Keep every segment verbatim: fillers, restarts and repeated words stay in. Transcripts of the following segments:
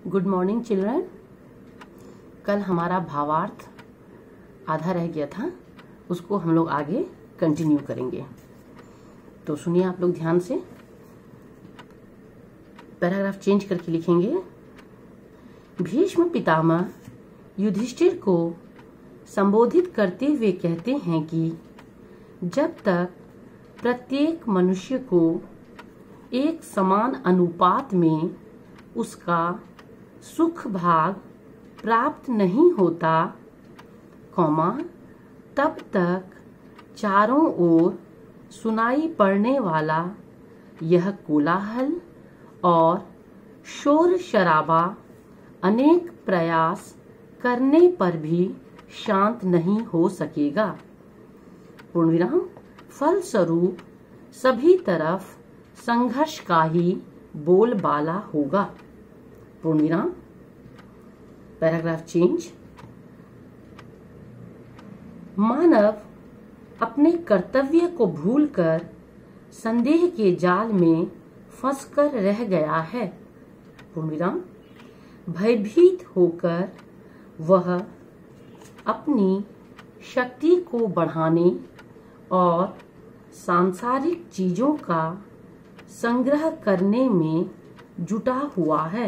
Good morning children. कल हमारा भावार्थ आधा रह गया था, उसको हम लोग आगे कंटिन्यू करेंगे। तो सुनिए आप लोग ध्यान से, पैराग्राफ चेंज करके लिखेंगे। भीष्म पितामह युधिष्ठिर को संबोधित करते हुए कहते हैं कि जब तक प्रत्येक मनुष्य को एक समान अनुपात में उसका सुख भाग प्राप्त नहीं होता, कौमा तब तक चारों ओर सुनाई पड़ने वाला यह कोलाहल और शोर शराबा अनेक प्रयास करने पर भी शांत नहीं हो सकेगा। पूर्णविराम। फलस्वरूप सभी तरफ संघर्ष का ही बोलबाला होगा। पूर्णविराम। Paragraph change. मानव अपने कर्तव्य को भूलकर संदेह के जाल में फंसकर रह गया है। पूर्णविराम। भयभीत होकर वह अपनी शक्ति को बढ़ाने और सांसारिक चीजों का संग्रह करने में जुटा हुआ है।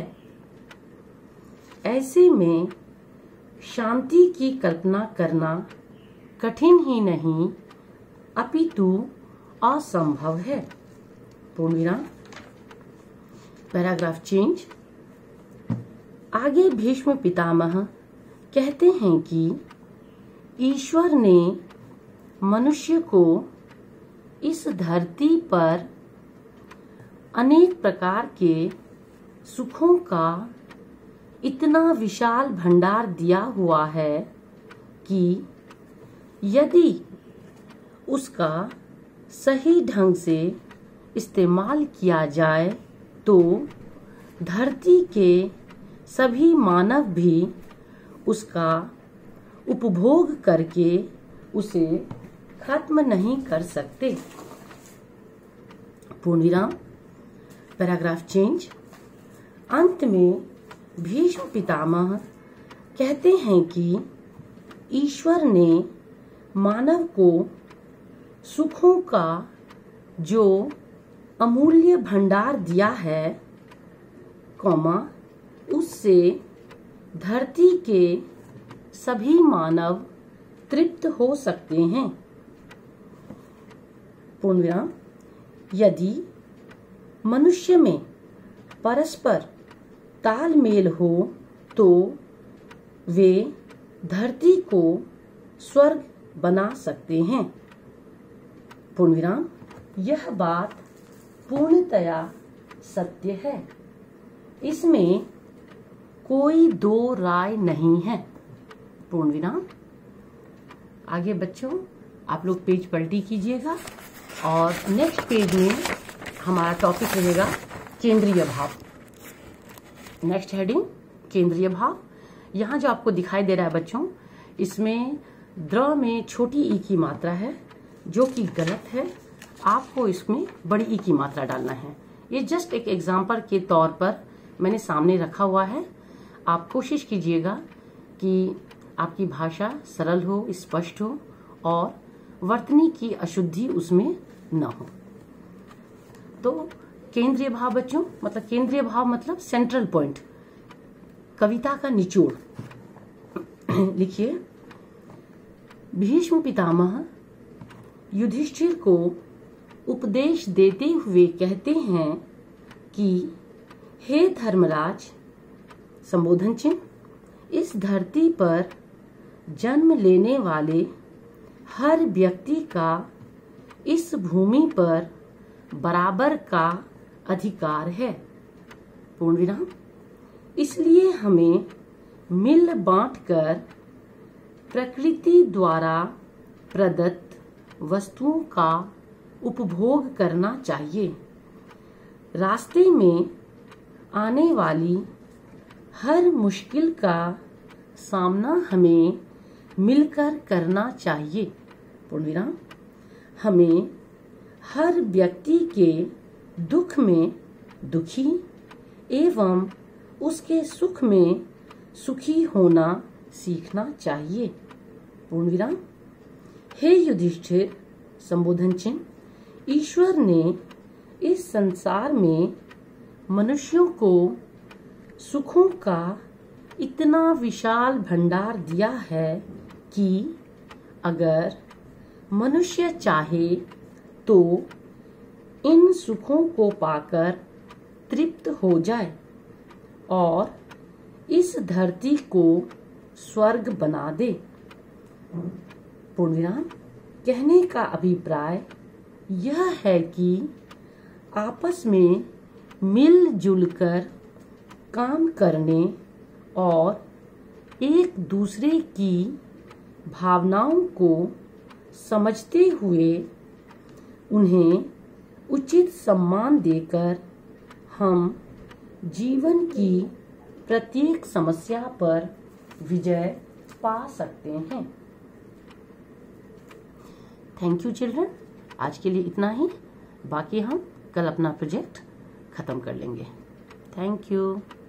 ऐसे में शांति की कल्पना करना कठिन ही नहीं अपितु असंभव है। पूर्णविराम। Paragraph change. आगे भीष्म पितामह कहते हैं कि ईश्वर ने मनुष्य को इस धरती पर अनेक प्रकार के सुखों का इतना विशाल भंडार दिया हुआ है कि यदि उसका सही ढंग से इस्तेमाल किया जाए तो धरती के सभी मानव भी उसका उपभोग करके उसे खत्म नहीं कर सकते। पूर्णविराम। Paragraph change. अंत में भीष्म पितामह कहते हैं कि ईश्वर ने मानव को सुखों का जो अमूल्य भंडार दिया है, कौमा उससे धरती के सभी मानव तृप्त हो सकते हैं। पूर्णविराम। यदि मनुष्य में परस्पर तालमेल हो तो वे धरती को स्वर्ग बना सकते हैं। पूर्णविराम। यह बात पूर्णतया सत्य है, इसमें कोई दो राय नहीं है। पूर्णविराम। आगे बच्चों आप लोग पेज पलटी कीजिएगा और नेक्स्ट पेज में हमारा टॉपिक रहेगा केंद्रीय भाव। नेक्स्ट हेडिंग केंद्रीय भाव। यहाँ जो आपको दिखाई दे रहा है बच्चों, इसमें द्र में छोटी ई की मात्रा है जो कि गलत है। आपको इसमें बड़ी ई की मात्रा डालना है। ये जस्ट एक एग्जाम्पल के तौर पर मैंने सामने रखा हुआ है। आप कोशिश कीजिएगा कि आपकी भाषा सरल हो, स्पष्ट हो और वर्तनी की अशुद्धि उसमें न हो। तो केंद्रीय भाव बच्चों, मतलब केंद्रीय भाव मतलब सेंट्रल पॉइंट, कविता का निचोड़। लिखिए। भीष्म पितामह युधिष्ठिर को उपदेश देते हुए कहते हैं कि हे धर्मराज, संबोधन चिन्ह, इस धरती पर जन्म लेने वाले हर व्यक्ति का इस भूमि पर बराबर का अधिकार है। पूर्णविराम। इसलिए हमें मिल बांटकर प्रकृति द्वारा प्रदत्त वस्तुओं का उपभोग करना चाहिए। रास्ते में आने वाली हर मुश्किल का सामना हमें मिलकर करना चाहिए। पूर्णविराम। हमें हर व्यक्ति के दुख में दुखी एवं उसके सुख में सुखी होना सीखना चाहिए। पूर्ण विराम। हे युधिष्ठिर, संबोधन चिन्ह, ईश्वर ने इस संसार में मनुष्यों को सुखों का इतना विशाल भंडार दिया है कि अगर मनुष्य चाहे तो इन सुखों को पाकर तृप्त हो जाए और इस धरती को स्वर्ग बना दे। पूर्ण विराम। कहने का अभिप्राय यह है कि आपस में मिलजुल कर काम करने और एक दूसरे की भावनाओं को समझते हुए उन्हें उचित सम्मान देकर हम जीवन की प्रत्येक समस्या पर विजय पा सकते हैं। Thank you children. आज के लिए इतना ही, बाकी हम कल अपना प्रोजेक्ट खत्म कर लेंगे। Thank you.